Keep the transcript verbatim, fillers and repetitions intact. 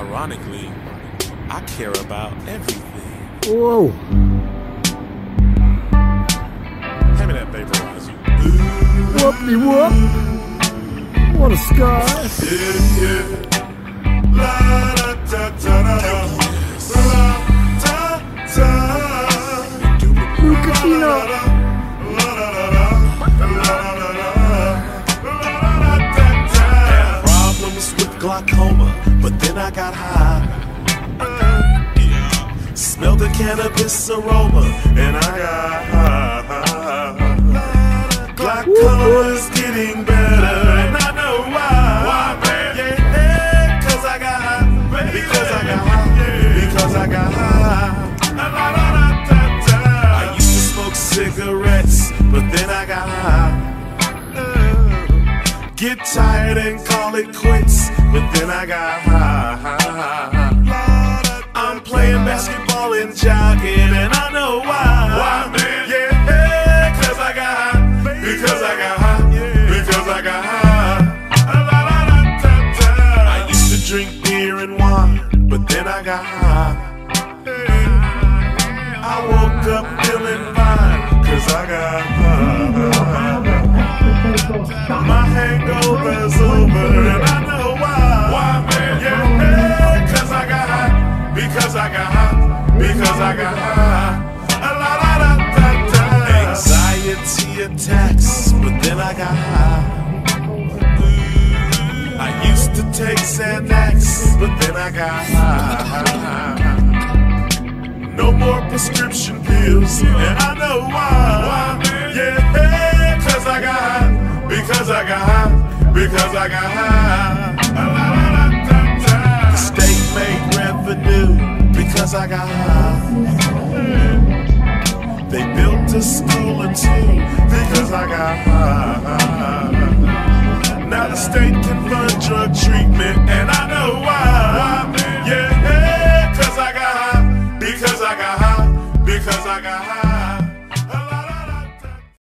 Ironically, I care about everything. Whoa. Hand me that vaporizer. Whoopty whoop. What a sky. Yeah, yeah. La da da da da da. La da da. Lucatino. La da da da. La da da da. La da da. Had problems with glaucoma, but then I got high. Smelled the cannabis aroma, and I got high. Glaucoma is getting better, and I know why. Why, man? Yeah, cause I got high. Because I got high. Because I got high. I used to smoke cigarettes, but then I got high. Get tired and call it quits, but then I got high. I'm playing basketball and jogging, and I know why. Why, man? Yeah, cause I got high. Because I got high. Because I got high. I used to drink beer and wine, but then I got high. I woke up feeling fine, cause I got high. My hangover's over, and I know why. Why, man? Yeah, cause I got high. Because I got high. Because I got high. Anxiety attacks, but then I got high. I used to take Xanax, but then I got high. No more prescription pills, and I know why. Yeah, cause I got high. Because I got high. Because I got high. The state made revenue because I got high. They built a school or two because I got high. Now the state can fund drug treatment, and I